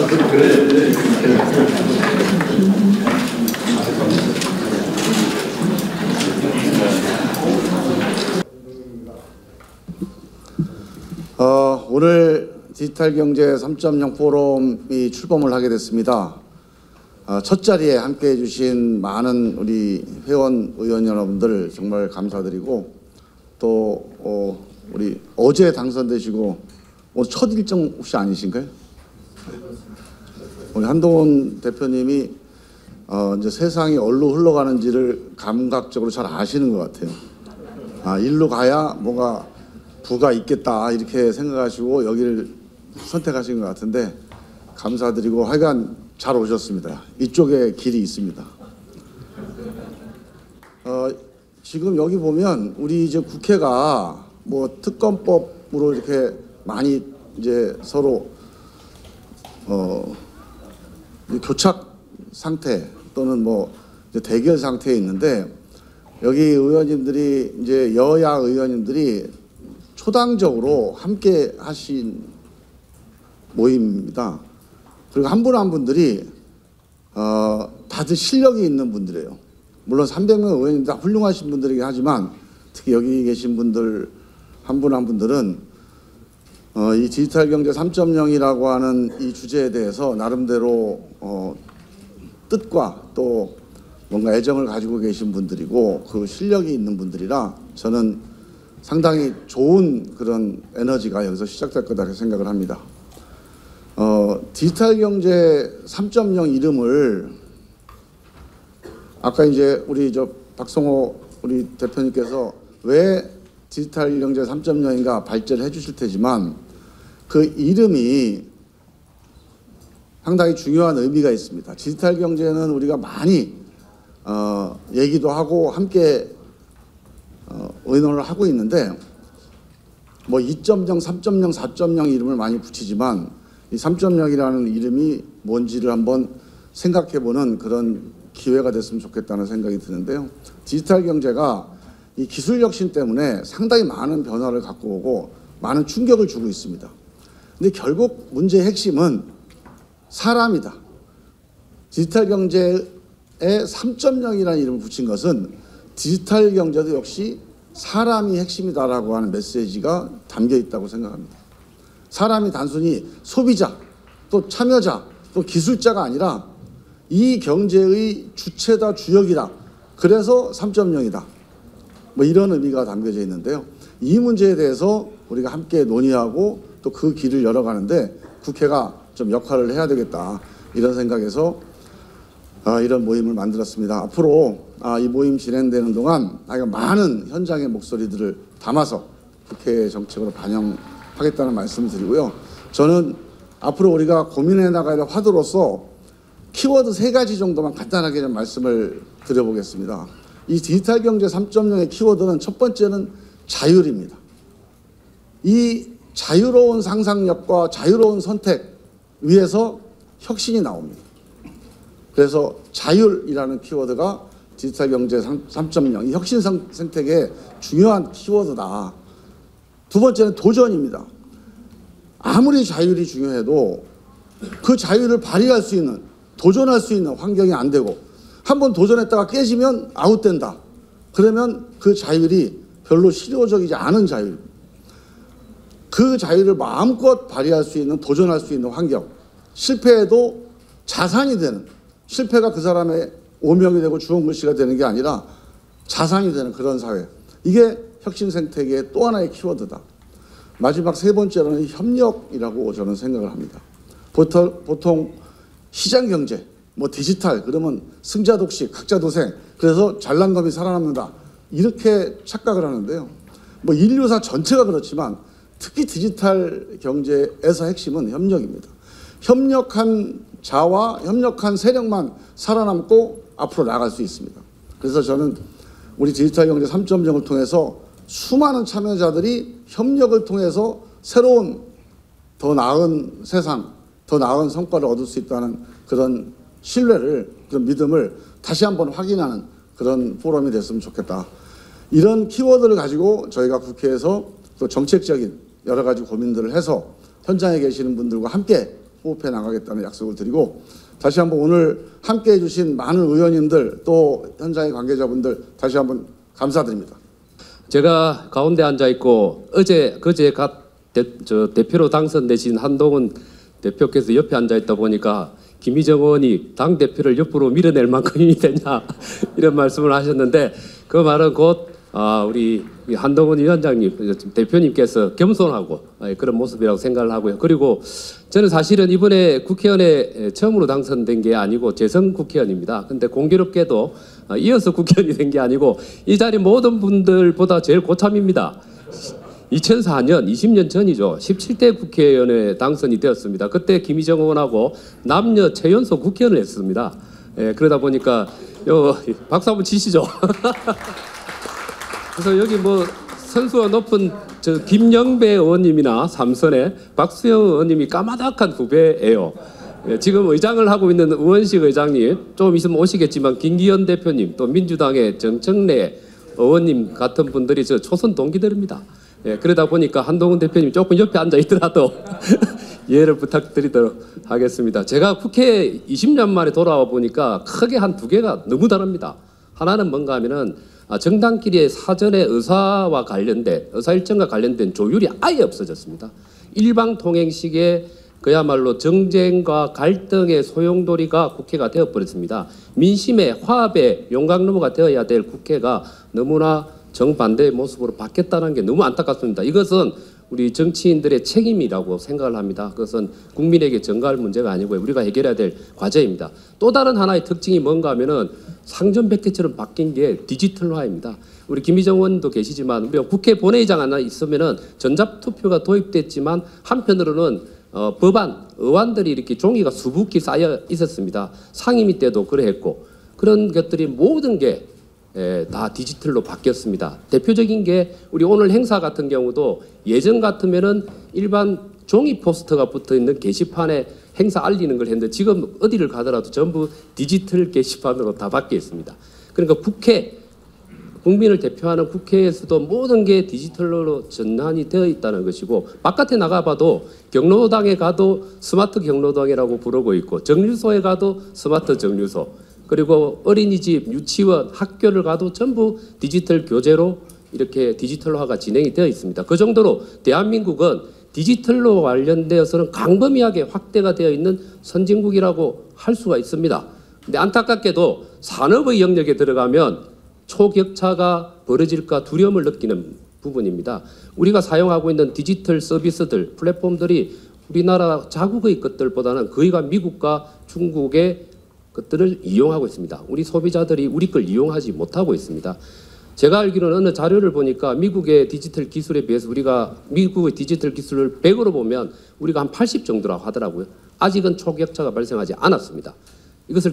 오늘 디지털경제 3.0 포럼이 출범을 하게 됐습니다. 첫 자리에 함께해 주신 많은 우리 회원, 의원 여러분들 정말 감사드리고, 또 우리 어제 당선되시고 오늘 첫 일정 혹시 아니신가요? 우리 한동훈 대표님이 이제 세상이 어디로 흘러가는지를 감각적으로 잘 아시는 것 같아요. 일로 가야 뭔가 부가 있겠다 이렇게 생각하시고 여기를 선택하신 것 같은데 감사드리고, 하여간 잘 오셨습니다. 이쪽에 길이 있습니다. 지금 여기 보면 우리 이제 국회가 뭐 특검법으로 이렇게 많이 이제 서로 교착 상태 또는 뭐 이제 대결 상태에 있는데, 여기 의원님들이 이제 여야 의원님들이 초당적으로 함께 하신 모임입니다. 그리고 한 분 한 분들이 다들 실력이 있는 분들이에요. 물론 300명 의원님 다 훌륭하신 분들이긴 하지만, 특히 여기 계신 분들 한 분 한 분들은 이 디지털 경제 3.0이라고 하는 이 주제에 대해서 나름대로 뜻과 또 뭔가 애정을 가지고 계신 분들이고 그 실력이 있는 분들이라 저는 상당히 좋은 그런 에너지가 여기서 시작될 거다 생각을 합니다. 디지털 경제 3.0 이름을 아까 이제 우리 박성호 우리 대표님께서 왜 디지털 경제 3.0인가 발제를 해주실 테지만, 그 이름이 상당히 중요한 의미가 있습니다. 디지털 경제는 우리가 많이 얘기도 하고 함께 의논을 하고 있는데, 뭐 2.0, 3.0, 4.0 이름을 많이 붙이지만 이 3.0이라는 이름이 뭔지를 한번 생각해보는 그런 기회가 됐으면 좋겠다는 생각이 드는데요. 디지털 경제가 이 기술 혁신 때문에 상당히 많은 변화를 갖고 오고 많은 충격을 주고 있습니다. 근데 결국 문제의 핵심은 사람이다. 디지털 경제에 3.0이라는 이름을 붙인 것은 디지털 경제도 역시 사람이 핵심이다라고 하는 메시지가 담겨 있다고 생각합니다. 사람이 단순히 소비자, 또 참여자, 또 기술자가 아니라 이 경제의 주체다, 주역이다. 그래서 3.0이다. 뭐 이런 의미가 담겨져 있는데요. 이 문제에 대해서 우리가 함께 논의하고 또 그 길을 열어가는데 국회가 좀 역할을 해야 되겠다. 이런 생각에서 이런 모임을 만들었습니다. 앞으로 이 모임 진행되는 동안 많은 현장의 목소리들을 담아서 국회 정책으로 반영하겠다는 말씀을 드리고요. 저는 앞으로 우리가 고민해 나가야 할 화두로서 키워드 3가지 정도만 간단하게 좀 말씀을 드려보겠습니다. 이 디지털 경제 3.0의 키워드는 첫 번째는 자율입니다. 이 자유로운 상상력과 자유로운 선택 위에서 혁신이 나옵니다. 그래서 자율이라는 키워드가 디지털 경제 3.0, 이 혁신 생태계의 중요한 키워드다. 두 번째는 도전입니다. 아무리 자율이 중요해도 그 자율을 발휘할 수 있는, 도전할 수 있는 환경이 안 되고, 한번 도전했다가 깨지면 아웃된다. 그러면 그 자율이 별로 실효적이지 않은 자율. 그 자율을 마음껏 발휘할 수 있는, 도전할 수 있는 환경. 실패해도 자산이 되는, 실패가 그 사람의 오명이 되고 주원 글씨가 되는 게 아니라 자산이 되는 그런 사회. 이게 혁신 생태계의 또 하나의 키워드다. 마지막 3번째로는 협력이라고 저는 생각을 합니다. 보통 시장 경제, 뭐 디지털 그러면 승자 독식, 각자 도생, 그래서 잘난 놈이 살아남는다. 이렇게 착각을 하는데요. 뭐 인류사 전체가 그렇지만 특히 디지털 경제에서 핵심은 협력입니다. 협력한 자와 협력한 세력만 살아남고 앞으로 나갈 수 있습니다. 그래서 저는 우리 디지털 경제 3.0을 통해서 수많은 참여자들이 협력을 통해서 새로운 더 나은 세상, 더 나은 성과를 얻을 수 있다는 그런 신뢰를, 그런 믿음을 다시 한번 확인하는 그런 포럼이 됐으면 좋겠다. 이런 키워드를 가지고 저희가 국회에서 또 정책적인 여러 가지 고민들을 해서 현장에 계시는 분들과 함께 호흡해 나가겠다는 약속을 드리고, 다시 한번 오늘 함께해 주신 많은 의원님들 또 현장의 관계자분들 다시 한번 감사드립니다. 제가 가운데 앉아 있고 그제 대표로 당선되신 한동훈 대표께서 옆에 앉아 있다 보니까 김희정 의원이 당 대표를 옆으로 밀어낼 만큼 힘이 되냐 이런 말씀을 하셨는데, 그 말은 곧 우리 한동훈 위원장님 대표님께서 겸손하고 그런 모습이라고 생각을 하고요. 그리고 저는 사실은 이번에 국회의원에 처음으로 당선된 게 아니고 재선 국회의원입니다. 근데 공교롭게도 이어서 국회의원이 된 게 아니고 이 자리 모든 분들보다 제일 고참입니다. 2004년 20년 전이죠. 17대 국회의원에 당선이 되었습니다. 그때 김희정 의원하고 남녀 최연소 국회의원을 했습니다. 그러다 보니까 박수 한번 치시죠. 그래서 여기 뭐 선수가 높은 김영배 의원님이나 삼선의 박수영 의원님이 까마득한 후배예요. 지금 의장을 하고 있는 우원식 의장님, 좀 있으면 오시겠지만 김기현 대표님, 또 민주당의 정청래 의원님 같은 분들이 저 초선 동기들입니다. 그러다 보니까 한동훈 대표님 조금 옆에 앉아 있더라도 이해를 부탁드리도록 하겠습니다. 제가 국회에 20년 만에 돌아와 보니까 크게 한 두 개가 너무 다릅니다. 하나는 뭔가 하면은 정당끼리의 사전에 의사 일정과 관련된 조율이 아예 없어졌습니다. 일방통행식의 그야말로 정쟁과 갈등의 소용돌이가 국회가 되어버렸습니다. 민심의 화합의 용광로가 되어야 될 국회가 너무나 정반대의 모습으로 바뀌었다는 게 너무 안타깝습니다. 이것은 우리 정치인들의 책임이라고 생각을 합니다. 그것은 국민에게 전가할 문제가 아니고요. 우리가 해결해야 될 과제입니다. 또 다른 하나의 특징이 뭔가 하면은 상전백회처럼 바뀐 게 디지털화입니다. 우리 김희정 의원도 계시지만 우리가 국회 본회의장 하나 있으면은 전자투표가 도입됐지만 한편으로는 법안, 의안들이 이렇게 종이가 수북히 쌓여 있었습니다. 상임위 때도 그랬고, 그런 것들이 모든 게 다 디지털로 바뀌었습니다. 대표적인 게 우리 오늘 행사 같은 경우도 예전 같으면은 일반 종이 포스터가 붙어 있는 게시판에 행사 알리는 걸 했는데 지금 어디를 가더라도 전부 디지털 게시판으로 다 바뀌어 있습니다. 그러니까 국민을 대표하는 국회에서도 모든 게 디지털로 전환이 되어 있다는 것이고, 바깥에 나가봐도 경로당에 가도 스마트 경로당이라고 부르고 있고, 정류소에 가도 스마트 정류소, 그리고 어린이집, 유치원, 학교를 가도 전부 디지털 교재로 이렇게 디지털화가 진행이 되어 있습니다. 그 정도로 대한민국은 디지털로 관련되어서는 광범위하게 확대가 되어 있는 선진국이라고 할 수가 있습니다. 근데 안타깝게도 산업의 영역에 들어가면 초격차가 벌어질까 두려움을 느끼는 부분입니다. 우리가 사용하고 있는 디지털 서비스들, 플랫폼들이 우리나라 자국의 것들보다는 거의가 미국과 중국의 것들을 이용하고 있습니다. 우리 소비자들이 우리 걸 이용하지 못하고 있습니다. 제가 알기로는 어느 자료를 보니까 미국의 디지털 기술에 비해서 우리가 미국의 디지털 기술을 100으로 보면 우리가 한 80 정도라고 하더라고요. 아직은 초격차가 발생하지 않았습니다. 이것을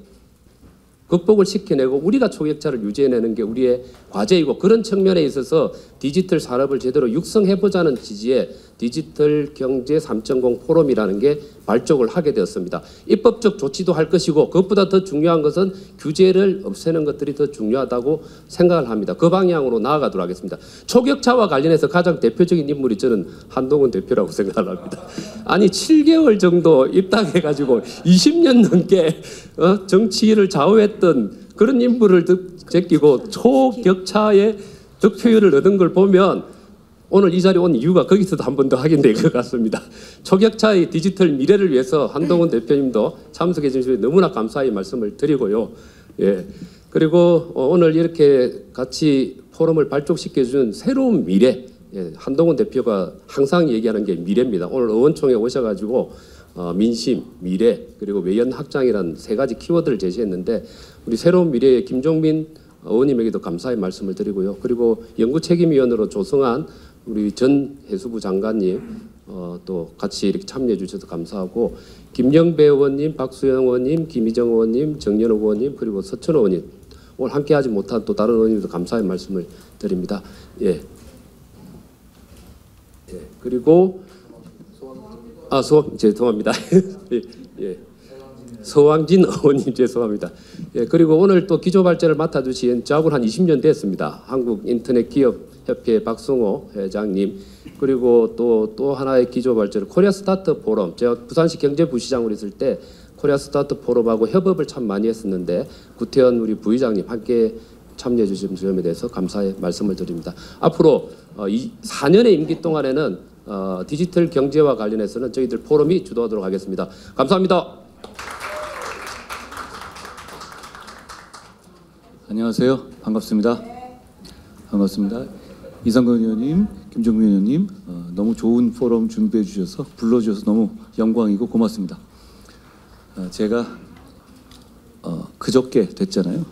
극복을 시켜내고 우리가 초격차를 유지해내는 게 우리의 과제이고, 그런 측면에 있어서 디지털 산업을 제대로 육성해보자는 취지의 디지털 경제 3.0 포럼이라는 게 발족을 하게 되었습니다. 입법적 조치도 할 것이고, 그것보다 더 중요한 것은 규제를 없애는 것들이 더 중요하다고 생각을 합니다. 그 방향으로 나아가도록 하겠습니다. 초격차와 관련해서 가장 대표적인 인물이 저는 한동훈 대표라고 생각을 합니다. 아니 7개월 정도 입당해가지고 20년 넘게 정치를 좌우했던 그런 인물을 제끼고 초격차의 득표율을 얻은 걸 보면 오늘 이 자리에 온 이유가 거기서도 한 번 더 확인될 것 같습니다. 초격차의 디지털 미래를 위해서 한동훈 대표님도 참석해 주셔서 너무나 감사히 말씀을 드리고요. 그리고 오늘 이렇게 같이 포럼을 발족시켜 준 새로운 미래, 한동훈 대표가 항상 얘기하는 게 미래입니다. 오늘 의원총회 오셔가지고 민심, 미래, 그리고 외연 확장이라는 세 가지 키워드를 제시했는데, 우리 새로운 미래의 김종민 의원님에게도 감사의 말씀을 드리고요. 그리고 연구책임위원으로 조성한 우리 전 해수부 장관님 또 같이 이렇게 참여해 주셔서 감사하고, 김영배 의원님, 박수영 의원님, 김희정 의원님, 정연호 의원님, 그리고 서천호 의원님, 오늘 함께하지 못한 또 다른 의원님도 감사의 말씀을 드립니다. 그리고 죄송합니다. 서왕진 의원님 죄송합니다. 예, 그리고 오늘 또 기조발제를 맡아주신 저하고는 한 20년 됐습니다. 한국인터넷기업협회 박승호 회장님, 그리고 또 하나의 기조발제를 코리아 스타트업 포럼, 제가 부산시 경제부시장으로 있을 때 코리아 스타트업 포럼하고 협업을 참 많이 했었는데 구태현 우리 부의장님 함께 참여해 주신 점에 대해서 감사의 말씀을 드립니다. 앞으로 이 4년의 임기 동안에는 디지털 경제와 관련해서는 저희들 포럼이 주도하도록 하겠습니다. 감사합니다. 안녕하세요. 반갑습니다. 반갑습니다. 이상근 의원님, 김종민 의원님, 너무 좋은 포럼 준비해 주셔서 불러주셔서 너무 영광이고 고맙습니다. 제가 그저께 됐잖아요.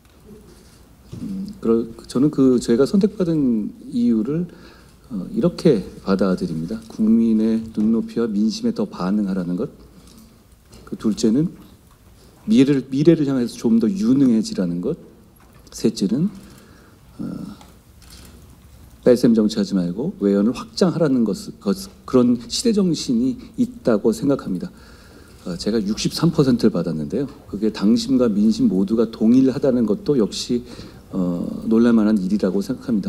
저는 제가 선택받은 이유를 이렇게 받아들입니다. 국민의 눈높이와 민심에 더 반응하라는 것. 그 둘째는 미래를 향해서 좀 더 유능해지라는 것. 셋째는 뺄셈 정치하지 말고 외연을 확장하라는 그런 시대 정신이 있다고 생각합니다. 제가 63%를 받았는데요. 그게 당심과 민심 모두가 동일하다는 것도 역시 놀랄만한 일이라고 생각합니다.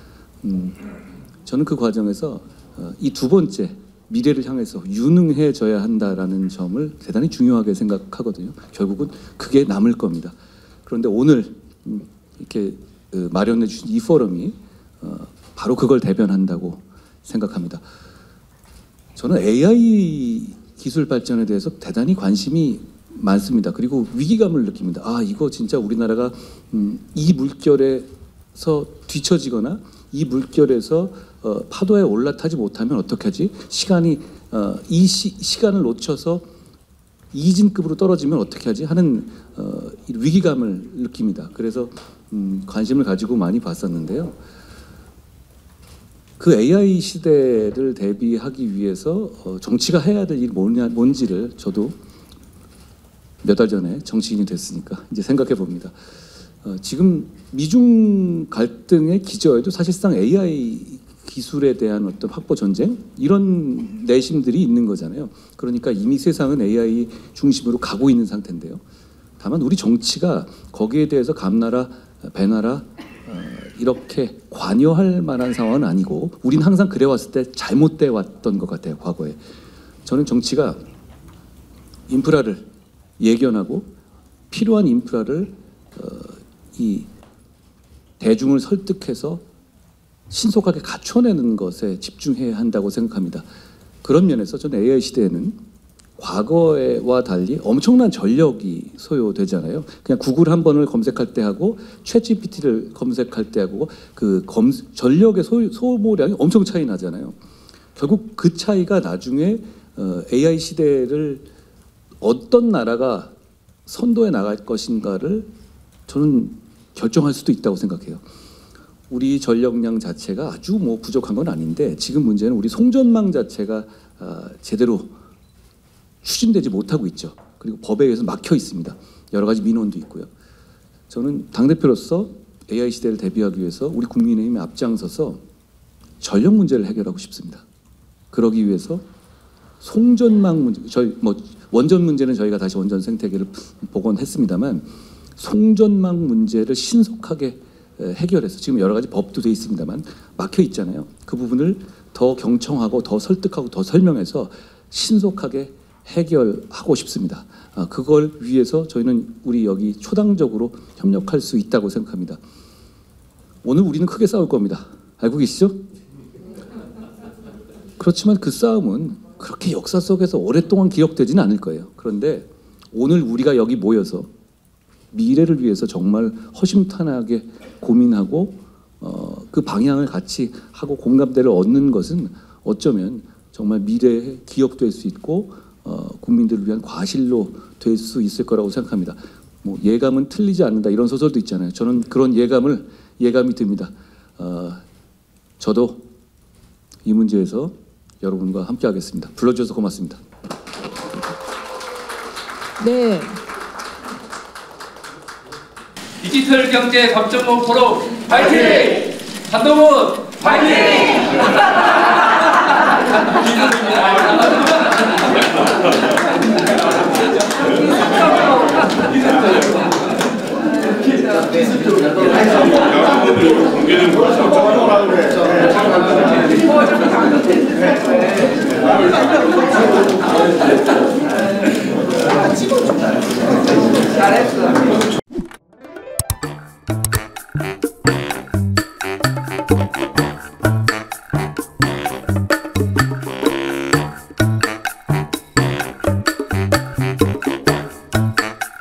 저는 그 과정에서 이 두 번째 미래를 향해서 유능해져야 한다라는 점을 대단히 중요하게 생각하거든요. 결국은 그게 남을 겁니다. 그런데 오늘 이렇게 마련해 주신 이 포럼이 바로 그걸 대변한다고 생각합니다. 저는 AI 기술 발전에 대해서 대단히 관심이 많습니다. 그리고 위기감을 느낍니다. 이거 진짜 우리나라가 이 물결에서 뒤처지거나 이 물결에서 파도에 올라타지 못하면 어떻게 하지? 이 시간을 놓쳐서 이진급으로 떨어지면 어떻게 하지? 하는 위기감을 느낍니다. 그래서 관심을 가지고 많이 봤었는데요. 그 AI 시대를 대비하기 위해서 정치가 해야 될 일이 뭔지를 저도 몇 달 전에 정치인이 됐으니까 이제 생각해 봅니다. 지금 미중 갈등의 기저에도 사실상 AI 기술에 대한 어떤 확보 전쟁 이런 내심들이 있는 거잖아요. 그러니까 이미 세상은 AI 중심으로 가고 있는 상태인데요. 다만 우리 정치가 거기에 대해서 감나라 배나라 이렇게 관여할 만한 상황은 아니고 우린 항상 그래왔을 때 잘못돼 왔던 것 같아요. 과거에 저는 정치가 인프라를 예견하고 필요한 인프라를 이 대중을 설득해서 신속하게 갖춰내는 것에 집중해야 한다고 생각합니다. 그런 면에서 저는 AI 시대에는 과거와 달리 엄청난 전력이 소요되잖아요. 그냥 구글 한 번을 검색할 때 하고 챗GPT를 검색할 때 하고 전력의 소모량이 엄청 차이 나잖아요. 결국 그 차이가 나중에 AI 시대를 어떤 나라가 선도해 나갈 것인가를 저는 결정할 수도 있다고 생각해요. 우리 전력량 자체가 아주 부족한 건 아닌데 지금 문제는 우리 송전망 자체가 제대로 추진되지 못하고 있죠. 그리고 법에 의해서 막혀 있습니다. 여러 가지 민원도 있고요. 저는 당대표로서 AI 시대를 대비하기 위해서 우리 국민의힘에 앞장서서 전력 문제를 해결하고 싶습니다. 그러기 위해서 송전망 문제, 원전 문제는 저희가 다시 원전 생태계를 복원했습니다만 송전망 문제를 신속하게 해결해서 지금 여러 가지 법도 돼 있습니다만 막혀 있잖아요. 그 부분을 더 경청하고 더 설득하고 더 설명해서 신속하게 해결하고 싶습니다. 그걸 위해서 저희는 우리 여기 초당적으로 협력할 수 있다고 생각합니다. 오늘 우리는 크게 싸울 겁니다. 알고 계시죠? 그렇지만 그 싸움은 그렇게 역사 속에서 오랫동안 기억되지는 않을 거예요. 그런데 오늘 우리가 여기 모여서 미래를 위해서 정말 허심탄회하게 고민하고 그 방향을 같이 하고 공감대를 얻는 것은 어쩌면 정말 미래에 기억될 수 있고 국민들을 위한 과실로 될 수 있을 거라고 생각합니다. 예감은 틀리지 않는다 이런 소설도 있잖아요. 저는 그런 예감이 듭니다. 저도 이 문제에서 여러분과 함께 하겠습니다. 불러주셔서 고맙습니다. 네. 디지털 경제 3.0 포럼 파이팅! 한동훈 파이팅!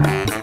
네.